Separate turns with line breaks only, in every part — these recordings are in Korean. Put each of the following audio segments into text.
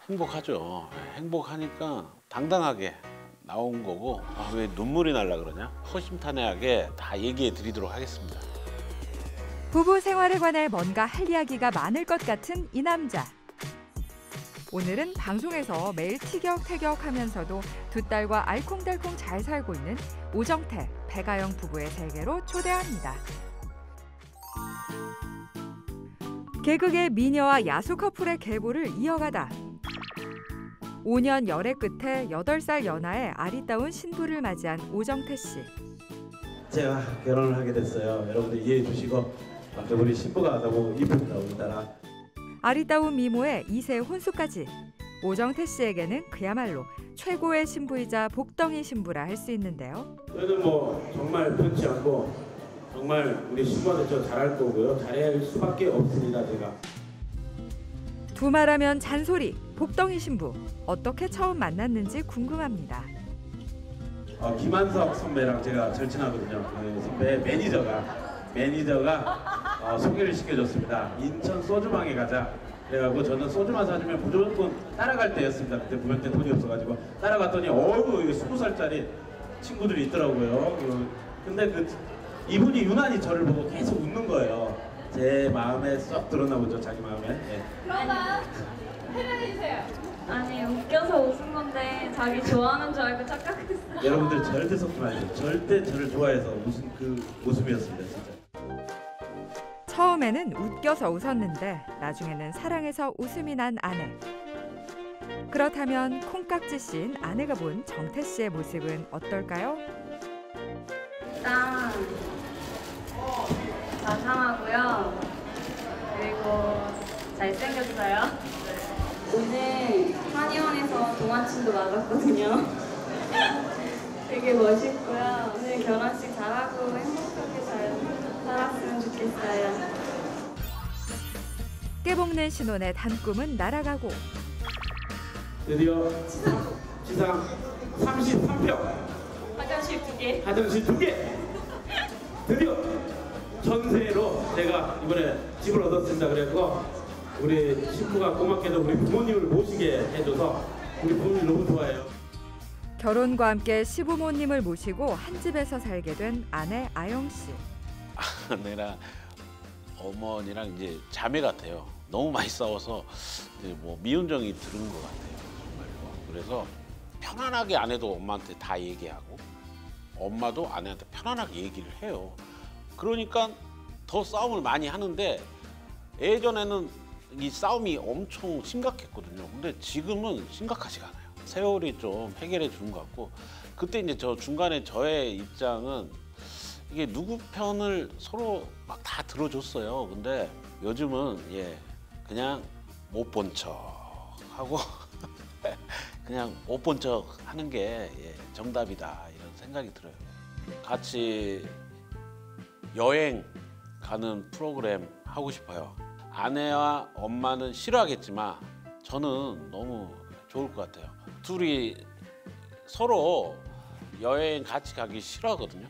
행복하죠. 행복하니까 당당하게 나온 거고 왜 눈물이 날라 그러냐? 허심탄회하게 다 얘기해 드리도록 하겠습니다.
부부 생활에 관해 뭔가 할 이야기가 많을 것 같은 이 남자. 오늘은 방송에서 매일 티격태격하면서도 두 딸과 알콩달콩 잘 살고 있는 오정태, 배가영 부부의 세계로 초대합니다. 개그계 미녀와 야수 커플의 계보를 이어가다 5년 열애 끝에 8살 연하의 아리따운 신부를 맞이한 오정태 씨.
제가 결혼을 하게 됐어요. 여러분들 이해해 주시고 우리 신부가 너무 이쁩니다. 오늘따라.
아리따운 미모에 2세 혼수까지. 오정태 씨에게는 그야말로 최고의 신부이자 복덩이 신부라 할 수 있는데요.
저는 뭐 정말 변치 않고 정말 우리 신부한테 저 잘할 거고요. 잘할 수밖에 없습니다. 제가.
두말하면 잔소리, 복덩이 신부. 어떻게 처음 만났는지 궁금합니다.
김한석 선배랑 제가 절친하거든요. 그 선배 매니저가 소개를 시켜줬습니다. 인천 소주망에 가자. 그래가지고 저는 소주만 사주면 무조건 따라갈 때였습니다. 그때 부모님 때 돈이 없어가지고 따라갔더니 어이구 20살짜리 친구들이 있더라고요. 근데 이분이 유난히 저를 보고 계속 웃는 거예요. 제 마음에 쏙 들었나 보죠. 자기 마음에. 네.
그러면 해명해주세요. 아니 웃겨서 웃은 건데 자기 좋아하는 줄 알고 착각했어요.
여러분들 절대 속지 마세요. 절대 저를 좋아해서 웃은 그 모습이었습니다. 진짜.
처음에는 웃겨서 웃었는데 나중에는 사랑해서 웃음이 난 아내. 그렇다면 콩깍지 씌인 아내가 본 정태 씨의 모습은 어떨까요?
일단 자상하고요. 그리고 잘생겼어요. 오늘 한의원에서 동안침도 맞았거든요. 되게 멋있고요. 오늘 결혼식 잘하고 행복하게 잘 살았으면 좋겠어요.
깨볶는 신혼의 단꿈은 날아가고
드디어 지상 33평
화장실 2개.
화장실 2개 드디어 전세로 제가 이번에 집을 얻었습니다. 그래서 우리 신부가 고맙게도 우리 부모님을 모시게 해줘서 우리 부모님 너무 좋아해요.
결혼과 함께 시부모님을 모시고 한 집에서 살게 된 아내 아영 씨.
아내랑 어머니랑 이제 자매 같아요. 너무 많이 싸워서 뭐 미운정이 들은 것 같아요. 정말로. 그래서 편안하게 아내도 엄마한테 다 얘기하고 엄마도 아내한테 편안하게 얘기를 해요. 그러니까 더 싸움을 많이 하는데 예전에는 이 싸움이 엄청 심각했거든요. 근데 지금은 심각하지가 않아요. 세월이 좀 해결해 주는 것 같고 그때 이제 저 중간에 저의 입장은 이게 누구 편을 서로 막 다 들어줬어요. 근데 요즘은 그냥 못 본 척 하고 그냥 못 본 척 하는 게 정답이다 이런 생각이 들어요. 같이 여행 가는 프로그램 하고 싶어요. 아내와 엄마는 싫어하겠지만 저는 너무 좋을 것 같아요. 둘이 서로 여행 같이 가기 싫어하거든요.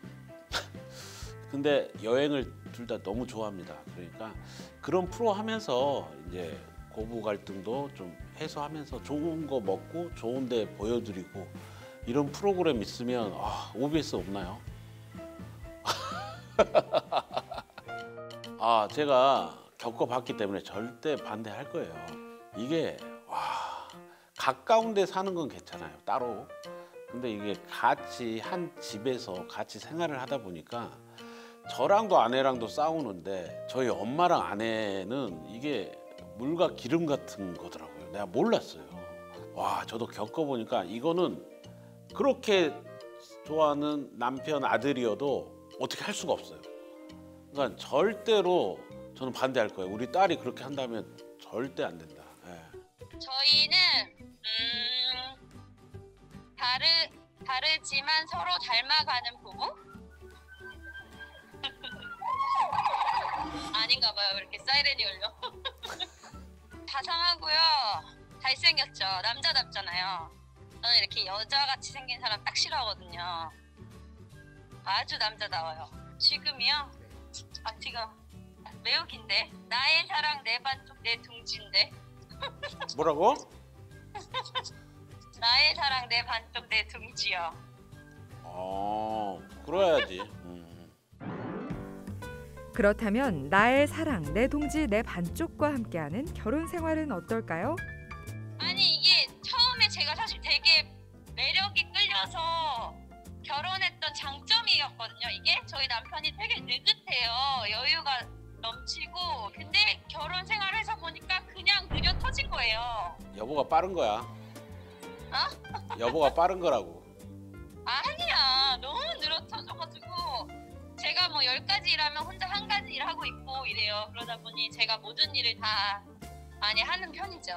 근데 여행을 둘 다 너무 좋아합니다. 그러니까 그런 프로 하면서 이제 고부 갈등도 좀 해소하면서 좋은 거 먹고 좋은 데 보여드리고 이런 프로그램 있으면 OBS 없나요? 제가 겪어봤기 때문에 절대 반대할 거예요. 이게 가까운 데 사는 건 괜찮아요. 따로. 근데 이게 같이 한 집에서 같이 생활을 하다 보니까 저랑도 아내랑도 싸우는데 저희 엄마랑 아내는 이게 물과 기름 같은 거더라고요. 내가 몰랐어요. 저도 겪어보니까 이거는 그렇게 좋아하는 남편 아들이어도 어떻게 할 수가 없어요. 그러니까 절대로 저는 반대할 거예요. 우리 딸이 그렇게 한다면 절대 안 된다.
저희는 다르지만 서로 닮아가는 부부? 아닌가 봐요. 왜 이렇게 사이렌이 울려? 자상하고요. 잘생겼죠. 남자답잖아요. 저는 이렇게 여자같이 생긴 사람 딱 싫어하거든요. 아주 남자다워요. 지금이요? 지금 매우 긴데. 나의 사랑 내 반쪽 내 둥지인데.
뭐라고?
나의 사랑 내 반쪽 내 둥지요.
그래야지.
그렇다면 나의 사랑, 내 동지, 내 반쪽과 함께하는 결혼 생활은 어떨까요?
아니 이게 처음에 제가 사실 되게 매력이 끌려서 결혼했던 장점이었거든요. 이게 저희 남편이 되게 느긋해요. 여유가 넘치고. 근데 결혼 생활해서 보니까 그냥 느려 터진 거예요.
여보가 빠른 거야. 여보가 빠른 거라고.
아니야. 너무 느려 터져가지고 제가 뭐 10가지 일하면 혼자 1가지 일하고 있고 이래요. 그러다 보니 제가 모든 일을 다 많이 하는 편이죠.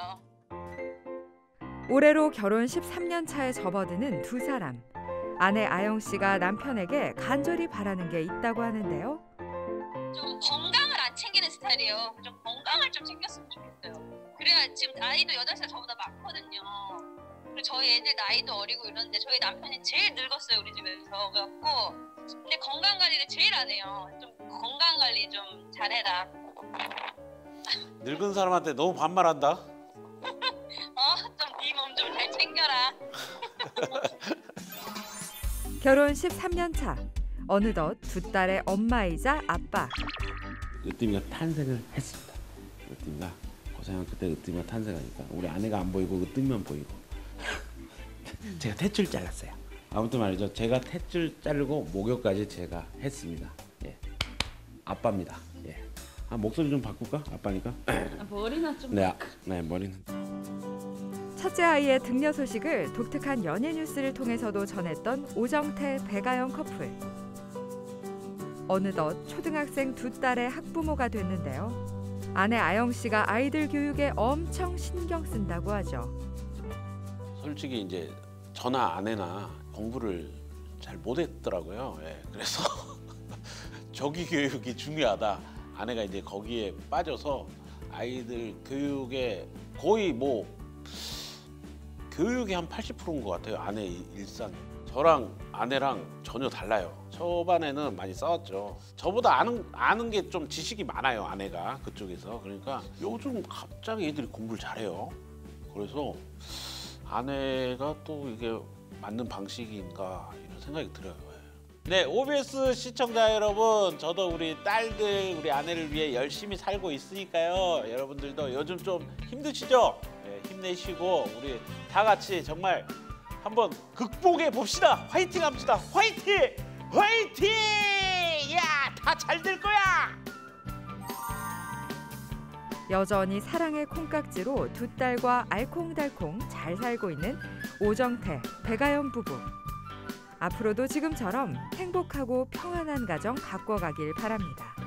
올해로 결혼 13년 차에 접어드는 두 사람. 아내 아영 씨가 남편에게 간절히 바라는 게 있다고 하는데요.
좀 건강을 안 챙기는 스타일이에요. 좀 건강을 좀 챙겼으면 좋겠어요. 그래야 지금 나이도 8살 저보다 많거든요. 그리고 저희 애들 나이도 어리고 이러는데 저희 남편이 제일 늙었어요, 우리 집에서. 그래갖고 근데 건강 관리를 제일 안 해요. 좀 건강 관리 좀 잘해라.
늙은 사람한테 너무 반말한다.
좀 네 몸 좀 잘 챙겨라.
결혼 13년 차. 어느덧 두 딸의 엄마이자 아빠.
으뜸이가 탄생을 했습니다. 으뜸이가 고생한 그때 으뜸이가 탄생하니까 우리 아내가 안 보이고 으뜸이만 보이고 제가 탯줄 잘랐어요. 아무튼 말이죠. 제가 탯줄 자르고 목욕까지 제가 했습니다. 예, 아빠입니다. 예, 목소리 좀 바꿀까? 아빠니까.
머리나 좀.
네, 머리는.
첫째 아이의 등려 소식을 독특한 연예 뉴스를 통해서도 전했던 오정태, 배가영 커플. 어느덧 초등학생 두 딸의 학부모가 됐는데요. 아내 아영 씨가 아이들 교육에 엄청 신경 쓴다고 하죠.
솔직히 이제 저나 아내나 공부를 잘 못했더라고요. 예, 그래서 조기 교육이 중요하다. 아내가 이제 거기에 빠져서 아이들 교육에 거의 뭐 교육이 한 80%인 것 같아요. 아내 일상. 저랑 아내랑 전혀 달라요. 초반에는 많이 싸웠죠. 저보다 아는 게 좀 지식이 많아요. 아내가 그쪽에서. 그러니까 요즘 갑자기 애들이 공부를 잘해요. 그래서 아내가 또 이게 맞는 방식인가 이런 생각이 들어요. 네, OBS 시청자 여러분, 저도 우리 딸들, 우리 아내를 위해 열심히 살고 있으니까요. 여러분들도 요즘 좀 힘드시죠? 네, 힘내시고 우리 다 같이 정말 한번 극복해 봅시다. 화이팅 합시다. 화이팅! 화이팅! 야, 다 잘 될 거야!
여전히 사랑의 콩깍지로 두 딸과 알콩달콩 잘 살고 있는 오정태, 배가영 부부. 앞으로도 지금처럼 행복하고 평안한 가정 가꿔가길 바랍니다.